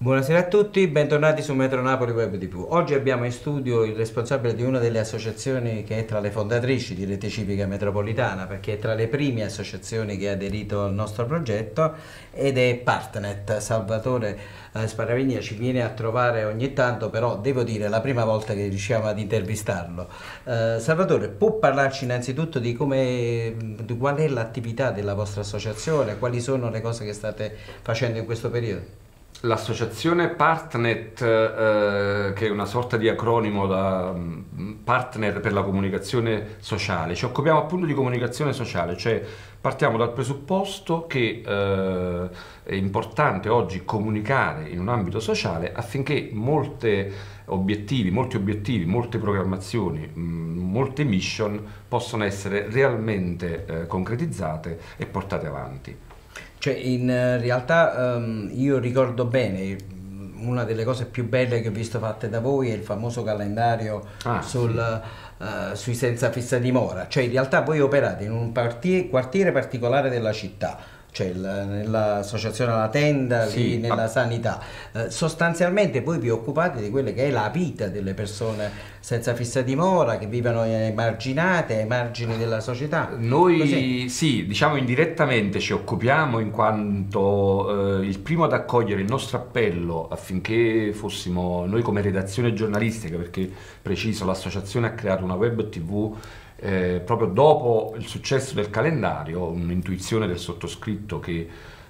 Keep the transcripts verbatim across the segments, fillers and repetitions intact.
Buonasera a tutti, bentornati su Metro Napoli Web T V. Oggi abbiamo in studio il responsabile di una delle associazioni che è tra le fondatrici di Rete Civica Metropolitana, perché è tra le prime associazioni che ha aderito al nostro progetto, ed è Partnet. Salvatore eh, Sparavigna ci viene a trovare ogni tanto, però devo dire è la prima volta che riusciamo ad intervistarlo. Eh, Salvatore, può parlarci innanzitutto di come, di qual è l'attività della vostra associazione, quali sono le cose che state facendo in questo periodo? L'associazione Partnet, eh, che è una sorta di acronimo da um, Partner per la comunicazione sociale, ci occupiamo appunto di comunicazione sociale, cioè partiamo dal presupposto che eh, è importante oggi comunicare in un ambito sociale affinché molte obiettivi, molti obiettivi, molte programmazioni, mh, molte mission possano essere realmente eh, concretizzate e portate avanti. Cioè, in realtà um, io ricordo bene, una delle cose più belle che ho visto fatte da voi è il famoso calendario Ah, sul, sì. uh, sui senza fissa dimora. Cioè, in realtà voi operate in un quartiere, quartiere particolare della città, cioè nell'associazione alla tenda, Sì, lì nella ah. sanità. Eh, sostanzialmente voi vi occupate di quella che è la vita delle persone senza fissa dimora, che vivono emarginate, ai margini della società. Noi Così. sì, diciamo indirettamente ci occupiamo in quanto eh, il primo ad accogliere il nostro appello affinché fossimo noi come redazione giornalistica, perché preciso l'associazione ha creato una web tivù eh, proprio dopo il successo del calendario, un'intuizione del sottoscritto che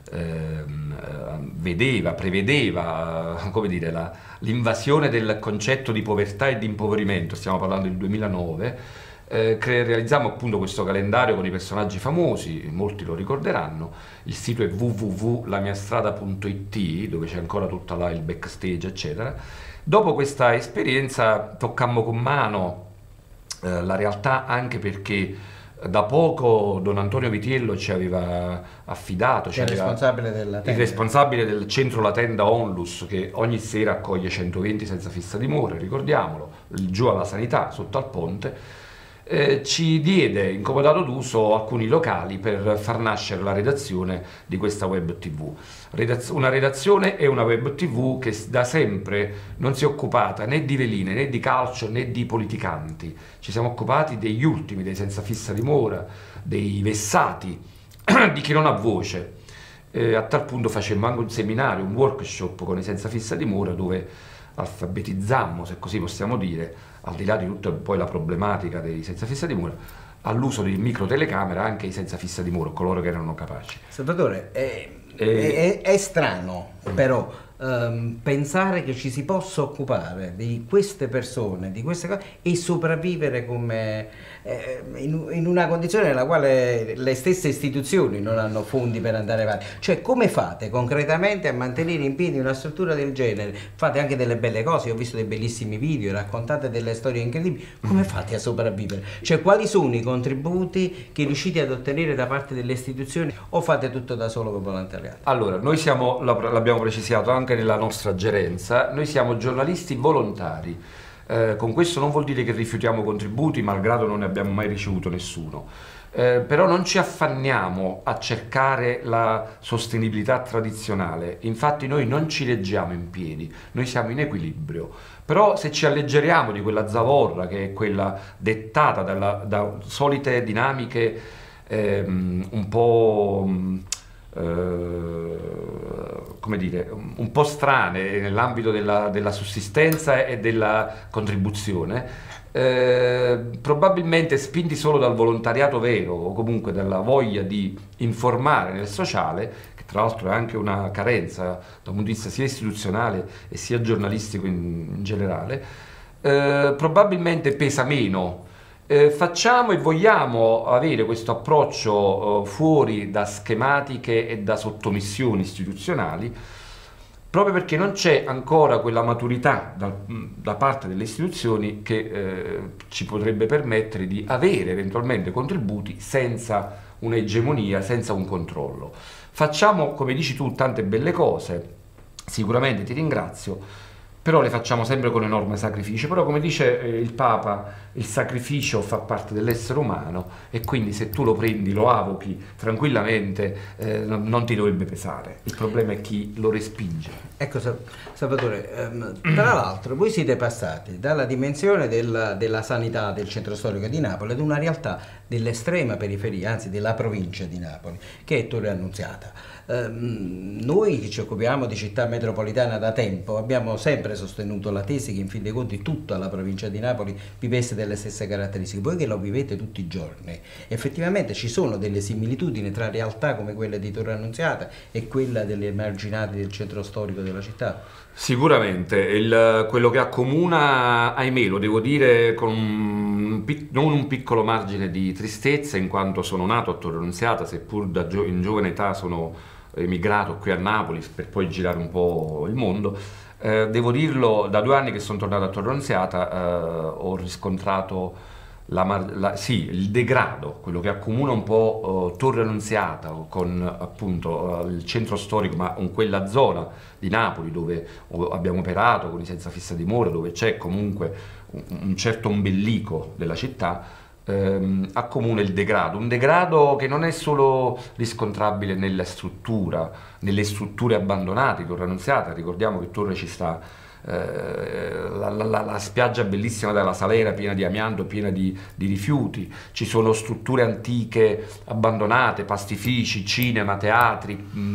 ehm, eh, vedeva, prevedeva, eh, come dire, la- l'invasione del concetto di povertà e di impoverimento, stiamo parlando del duemilanove. Eh, cre- realizziamo appunto questo calendario con i personaggi famosi, molti lo ricorderanno. Il sito è w w w punto la mia strada punto i t, dove c'è ancora tutta là il backstage, eccetera. Dopo questa esperienza toccammo con mano eh, la realtà, anche perché da poco Don Antonio Vitiello ci aveva affidato, ci Che è il aveva- responsabile della il tenda. responsabile del centro La Tenda Onlus, che ogni sera accoglie centoventi senza fissa dimora, ricordiamolo, giù alla sanità, sotto al ponte. Eh, ci diede in comodato d'uso alcuni locali per far nascere la redazione di questa web tivù. Redaz- una redazione e una web tivù che s- da sempre non si è occupata né di veline, né di calcio, né di politicanti. Ci siamo occupati degli ultimi, dei senza fissa dimora, dei vessati, di chi non ha voce. Eh, a tal punto facemmo anche un seminario, un workshop con i senza fissa dimora, dove alfabetizzammo, se così possiamo dire, al di là di tutta poi la problematica dei senza fissa dimora, all'uso di microtelecamera anche i senza fissa dimora, coloro che erano capaci. Salvatore, è, E- è- è strano però ehm, pensare che ci si possa occupare di queste persone, di queste cose e sopravvivere come, eh, in, in una condizione nella quale le stesse istituzioni non hanno fondi per andare avanti. Cioè, come fate concretamente a mantenere in piedi una struttura del genere? Fate anche delle belle cose, ho visto dei bellissimi video, raccontate delle storie incredibili. Come fate a sopravvivere? Cioè, quali sono i contributi che riuscite ad ottenere da parte delle istituzioni, o fate tutto da solo con volontariato? Allora, noi siamo, l'abbiamo precisato anche nella nostra gerenza, noi siamo giornalisti volontari. Eh, con questo non vuol dire che rifiutiamo contributi, malgrado non ne abbiamo mai ricevuto nessuno. Eh, però non ci affanniamo a cercare la sostenibilità tradizionale, infatti noi non ci reggiamo in piedi, noi siamo in equilibrio. Però se ci alleggeriamo di quella zavorra, che è quella dettata dalla- da solite dinamiche ehm, un po'... eh, come dire, un po' strane nell'ambito della, della sussistenza e della contribuzione, eh, probabilmente spinti solo dal volontariato vero, o comunque dalla voglia di informare nel sociale, che tra l'altro è anche una carenza da un punto di vista sia istituzionale e sia giornalistico in, in generale, eh, probabilmente pesa meno. Eh, facciamo e vogliamo avere questo approccio eh, fuori da schematiche e da sottomissioni istituzionali, proprio perché non c'è ancora quella maturità da, da parte delle istituzioni che eh, ci potrebbe permettere di avere eventualmente contributi senza un'egemonia, senza un controllo. Facciamo, come dici tu, tante belle cose, sicuramente ti ringrazio, però le facciamo sempre con enorme sacrificio. Però come dice eh, il Papa, il sacrificio fa parte dell'essere umano, e quindi se tu lo prendi, lo avochi tranquillamente, eh, non, non ti dovrebbe pesare. Il problema è chi lo respinge. Ecco Salvatore, ehm, tra l'altro voi siete passati dalla dimensione della, della sanità del centro storico di Napoli ad una realtà dell'estrema periferia, anzi della provincia di Napoli, che è Torre Annunziata. Ehm, noi che ci occupiamo di città metropolitana da tempo abbiamo sempre sostenuto la tesi che in fin dei conti tutta la provincia di Napoli vivesse delle stesse caratteristiche. Voi che lo vivete tutti i giorni, effettivamente ci sono delle similitudini tra realtà come quella di Torre Annunziata e quella delle emarginate del centro storico della città? Sicuramente, il, quello che accomuna, ahimè, lo devo dire con un, non un piccolo margine di tristezza, in quanto sono nato a Torre Annunziata, seppur da gio, in giovane età sono emigrato qui a Napoli per poi girare un po' il mondo. Eh, devo dirlo, da due anni che sono tornato a Torre Annunziata eh, ho riscontrato la, la, sì, il degrado, quello che accomuna un po' uh, Torre Annunziata con appunto uh, il centro storico, ma con quella zona di Napoli dove abbiamo operato con i senza fissa dimora, dove c'è comunque un, un certo ombelico della città. Ehm, accomuna il degrado, un degrado che non è solo riscontrabile nella struttura, nelle strutture abbandonate di Torre Annunziata. Ricordiamo che Torre ci sta eh, la, la, la spiaggia bellissima della Salera piena di amianto, piena di, di rifiuti, ci sono strutture antiche abbandonate, pastifici, cinema, teatri,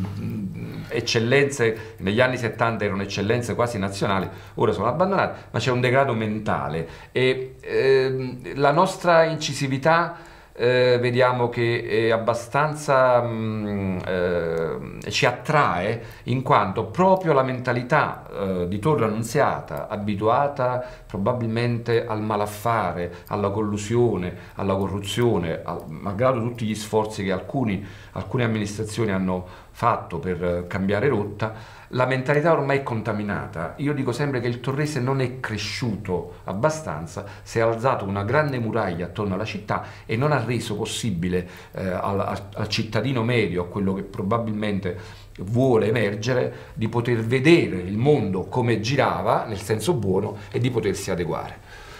mh, eccellenze, negli anni settanta erano eccellenze quasi nazionali, ora sono abbandonate, ma c'è un degrado mentale e ehm, la nostra incisività eh, vediamo che è abbastanza mh, eh, ci attrae, in quanto proprio la mentalità eh, di Torre Annunziata, abituata probabilmente al malaffare, alla collusione, alla corruzione, al, malgrado tutti gli sforzi che alcuni, alcune amministrazioni hanno fatto per cambiare rotta, la mentalità ormai è contaminata. Io dico sempre che il torrese non è cresciuto abbastanza, si è alzato una grande muraglia attorno alla città e non ha reso possibile eh, al, al, al cittadino medio, a quello che probabilmente vuole emergere, di poter vedere il mondo come girava, nel senso buono, e di potersi adeguare.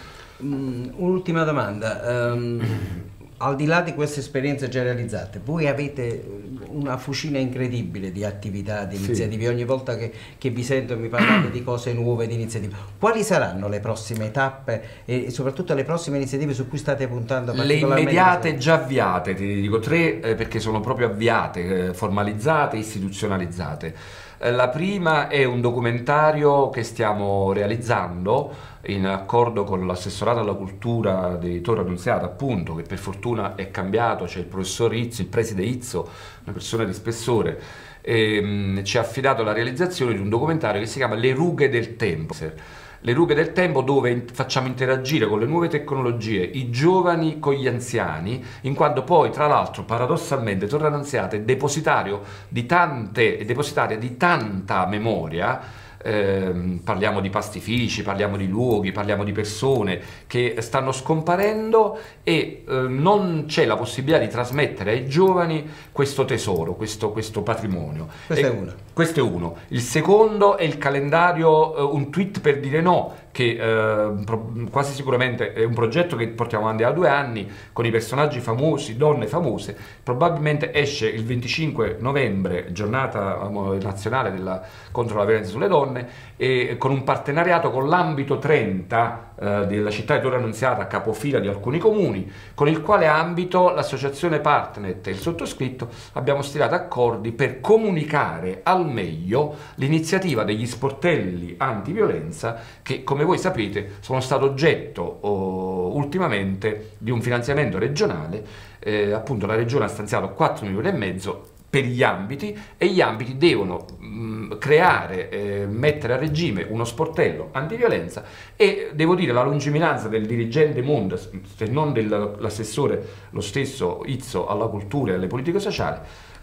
Mm, un'ultima domanda. Um... Al di là di queste esperienze già realizzate, voi avete una fucina incredibile di attività, di iniziative. Sì. Ogni volta che, che vi sento mi parlate di cose nuove, di iniziative. Quali saranno le prossime tappe e soprattutto le prossime iniziative su cui state puntando? Le immediate già avviate, ti dico tre eh, perché sono proprio avviate, eh, formalizzate, istituzionalizzate. Eh, la prima è un documentario che stiamo realizzando in accordo con l'assessorato alla cultura di Torre Annunziata, appunto, che per fortuna è cambiato. C'è il professor Izzo, il preside Izzo, una persona di spessore, e, mh, ci ha affidato la realizzazione di un documentario che si chiama Le rughe del tempo. Le rughe del tempo, dove facciamo interagire con le nuove tecnologie i giovani con gli anziani, in quanto poi, tra l'altro, paradossalmente Torre Annunziata è depositario di tante, è depositaria di tanta memoria. Eh, parliamo di pastifici, parliamo di luoghi, parliamo di persone che stanno scomparendo e eh, non c'è la possibilità di trasmettere ai giovani questo tesoro, questo, questo patrimonio. Questo e, è uno. Questo è uno. Il secondo è il calendario, eh, un tweet per dire no, che eh, quasi sicuramente è un progetto che portiamo avanti da due anni con i personaggi famosi, donne famose. Probabilmente esce il venticinque novembre, giornata nazionale della, contro la violenza sulle donne, e con un partenariato con l'ambito trenta eh, della città di Torre Annunziata, capofila di alcuni comuni, con il quale ambito l'associazione Partnet e il sottoscritto abbiamo stilato accordi per comunicare al meglio l'iniziativa degli sportelli antiviolenza che, come voi sapete, sono stato oggetto oh, ultimamente di un finanziamento regionale. Eh, appunto la regione ha stanziato quattro milioni e mezzo per gli ambiti, e gli ambiti devono mh, creare, eh, mettere a regime uno sportello antiviolenza, e devo dire la lungimiranza del dirigente Monda, se non dell'assessore lo stesso Izzo alla cultura e alle politiche sociali.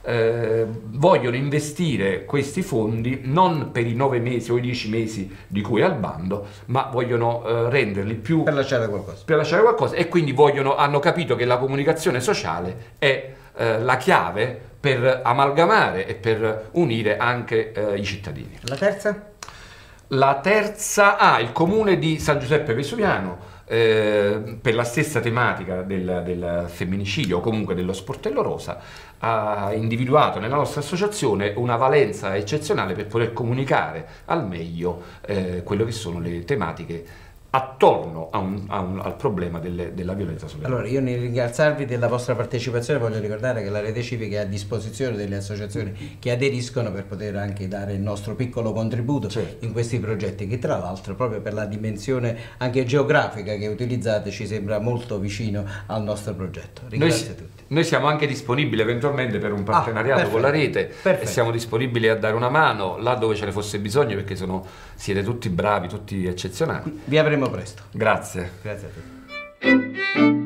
Eh, vogliono investire questi fondi non per i nove mesi o i dieci mesi di cui è al bando, ma vogliono eh, renderli più per lasciare qualcosa. per lasciare qualcosa e quindi vogliono, hanno capito che la comunicazione sociale è eh, la chiave per amalgamare e per unire anche eh, i cittadini. La terza? La terza, ah, il comune di San Giuseppe Vesuviano, eh, per la stessa tematica del, del femminicidio o comunque dello sportello rosa, ha individuato nella nostra associazione una valenza eccezionale per poter comunicare al meglio eh, quello che sono le tematiche attorno a un, a un, al problema delle, della violenza sulle donne. Allora, io nel ringraziarvi della vostra partecipazione voglio ricordare che la Rete Civica è a disposizione delle associazioni che aderiscono per poter anche dare il nostro piccolo contributo, certo, in questi progetti, che tra l'altro proprio per la dimensione anche geografica che utilizzate ci sembra molto vicino al nostro progetto. Ringrazio noi, tutti. Noi siamo anche disponibili eventualmente per un partenariato ah, con la rete, perfetto, e siamo disponibili a dare una mano là dove ce ne fosse bisogno, perché sono, siete tutti bravi, tutti eccezionali. Vi avremo presto. Grazie. Grazie a tutti.